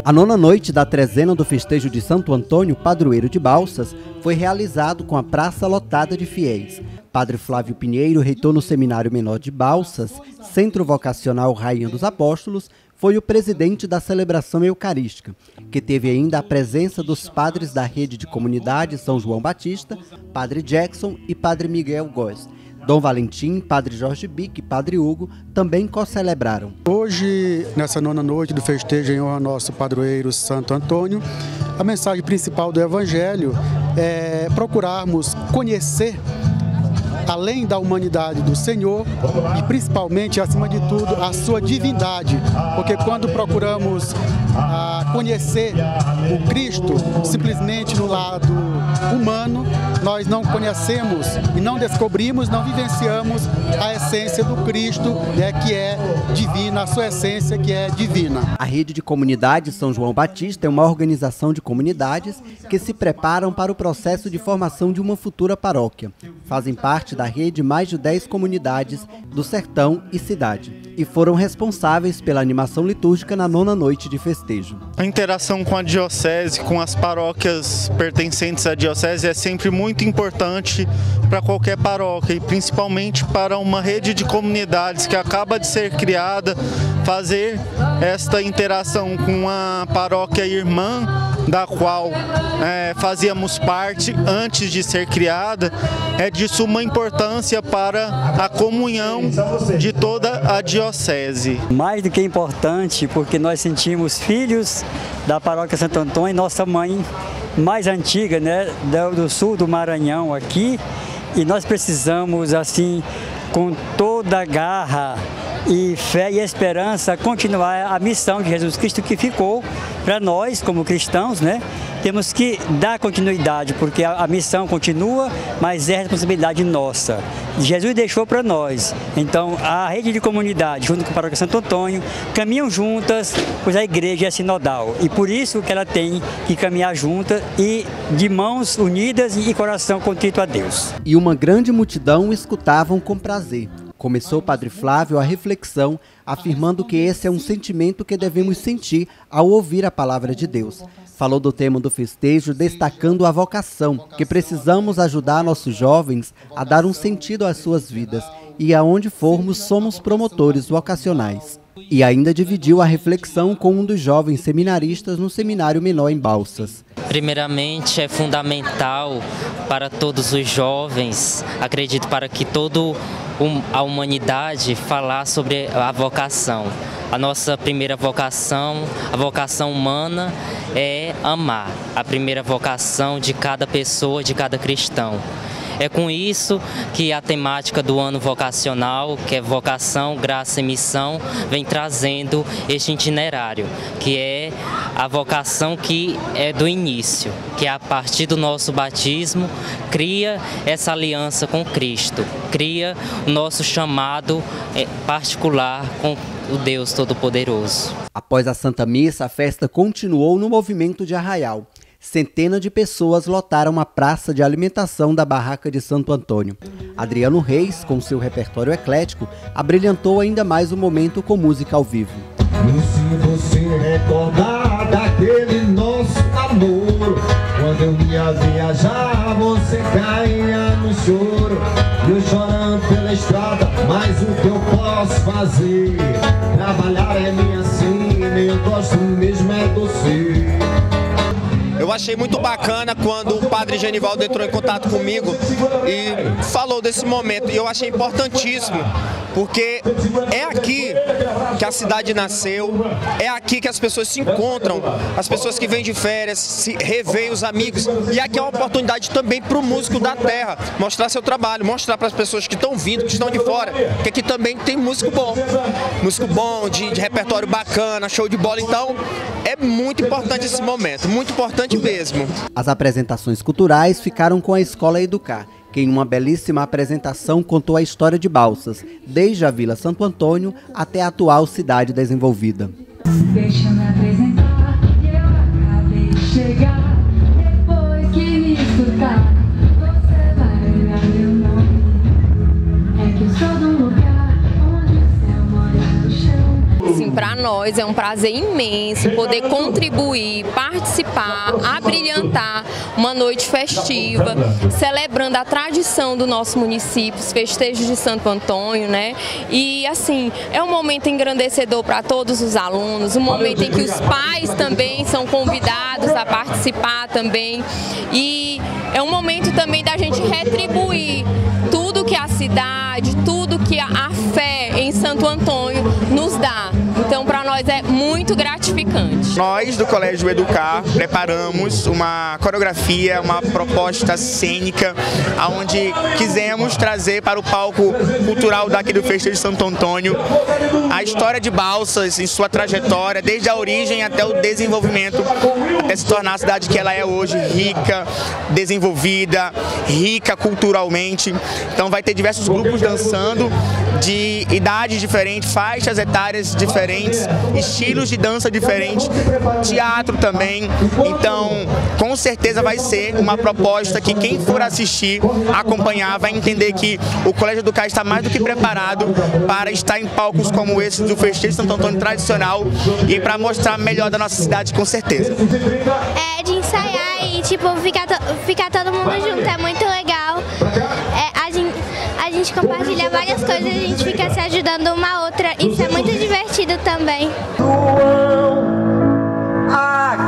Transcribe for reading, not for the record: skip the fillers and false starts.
A nona noite da trezena do festejo de Santo Antônio, padroeiro de Balsas, foi realizado com a praça lotada de fiéis. Padre Flávio Pinheiro, reitor no Seminário Menor de Balsas, Centro Vocacional Rainha dos Apóstolos, foi o presidente da celebração eucarística, que teve ainda a presença dos padres da rede de comunidade São João Batista, Padre Jackson e Padre Miguel Góes. Dom Valentim, Padre Jorge Bic e Padre Hugo também co-celebraram. Hoje, nessa nona noite do festejo em honra ao nosso padroeiro Santo Antônio, a mensagem principal do Evangelho é procurarmos conhecer, além da humanidade do Senhor e principalmente, acima de tudo, a sua divindade. Porque quando procuramos conhecer o Cristo simplesmente no lado humano, nós não conhecemos e não descobrimos, não vivenciamos a essência do Cristo, que é divina, a sua essência que é divina. A Rede de Comunidades São João Batista é uma organização de comunidades que se preparam para o processo de formação de uma futura paróquia. Fazem parte da rede mais de 10 comunidades do sertão e cidade e foram responsáveis pela animação litúrgica na nona noite de festejo. A interação com a diocese, com as paróquias pertencentes à diocese é sempre muito importante para qualquer paróquia e principalmente para uma rede de comunidades que acaba de ser criada, fazer esta interação com a paróquia irmã, da qual fazíamos parte antes de ser criada, é de suma importância para a comunhão de toda a diocese. Mais do que importante, porque nós sentimos filhos da paróquia Santo Antônio, nossa mãe mais antiga, do sul do Maranhão aqui, e nós precisamos, assim, com toda a garra e fé e esperança, continuar a missão de Jesus Cristo que ficou para nós como cristãos, Temos que dar continuidade, porque a missão continua, mas é responsabilidade nossa. Jesus deixou para nós. Então, a rede de comunidade, junto com a paróquia Santo Antônio, caminham juntas, pois a igreja é sinodal. E por isso que ela tem que caminhar junta e de mãos unidas e coração contrito a Deus. E uma grande multidão escutavam com prazer. Começou o Padre Flávio a reflexão, afirmando que esse é um sentimento que devemos sentir ao ouvir a palavra de Deus. Falou do tema do festejo, destacando a vocação, que precisamos ajudar nossos jovens a dar um sentido às suas vidas e aonde formos somos promotores vocacionais. E ainda dividiu a reflexão com um dos jovens seminaristas no Seminário Menor em Balsas. Primeiramente, é fundamental para todos os jovens, acredito, para que toda a humanidade falar sobre a vocação. A nossa primeira vocação, a vocação humana, é amar. A primeira vocação de cada pessoa, de cada cristão. É com isso que a temática do ano vocacional, que é vocação, graça e missão, vem trazendo este itinerário, que é a vocação que é do início, que é a partir do nosso batismo, cria essa aliança com Cristo, cria o nosso chamado particular com o Deus Todo-Poderoso. Após a Santa Missa, a festa continuou no movimento de Arraial. Centenas de pessoas lotaram a praça de alimentação da barraca de Santo Antônio. Adriano Reis, com seu repertório eclético, abrilhantou ainda mais o momento com música ao vivo. E se você recordar daquele nosso namoro, quando eu ia viajar, você caía no choro. Eu chorando pela estrada, mas o que eu posso fazer? Trabalhar é minha sina, eu gosto mesmo é doce. Eu achei muito bacana quando o Padre Genivaldo entrou em contato comigo e falou desse momento. E eu achei importantíssimo, porque é aqui que a cidade nasceu, é aqui que as pessoas se encontram, as pessoas que vêm de férias, se revêem os amigos. E aqui é uma oportunidade também para o músico da terra mostrar seu trabalho, mostrar para as pessoas que estão vindo, que estão de fora, que aqui também tem músico bom, de repertório bacana, show de bola. Então, é muito importante esse momento, muito importante mesmo. As apresentações culturais ficaram com a Escola Educar, que em uma belíssima apresentação contou a história de Balsas, desde a Vila Santo Antônio até a atual cidade desenvolvida. Deixa eu me apresentar, eu acabei de chegar, depois que me escutar, você vai olhar meu nome, é que eu sou de um lugar onde o céu mora no chão. Assim, para nós é um um prazer imenso poder contribuir, participar, abrilhantar uma noite festiva, celebrando a tradição do nosso município, os festejos de Santo Antônio, né? E assim, é um momento engrandecedor para todos os alunos, um momento em que os pais também são convidados a participar também, e é um momento também da gente retribuir tudo que a cidade, tudo que a fé em Santo Antônio nos dá. Então, para nós é muito gratificante. Nós, do Colégio Educar, preparamos uma coreografia, uma proposta cênica, onde quisemos trazer para o palco cultural daqui do Festejo de Santo Antônio a história de Balsas em sua trajetória, desde a origem até o desenvolvimento, até se tornar a cidade que ela é hoje, rica, desenvolvida, rica culturalmente. Então vai ter diversos grupos dançando, de idades diferentes, faixas etárias diferentes, estilos de dança diferentes, teatro também. Então, com certeza vai ser uma proposta que quem for assistir, acompanhar, vai entender que o Colégio Educar está mais do que preparado para estar em palcos como esse do Festejo de Santo Antônio tradicional e para mostrar melhor da nossa cidade, com certeza. É de ensaiar e tipo ficar todo mundo junto, é muito legal. A gente compartilha várias coisas, a gente fica se ajudando uma a outra, isso é muito divertido também.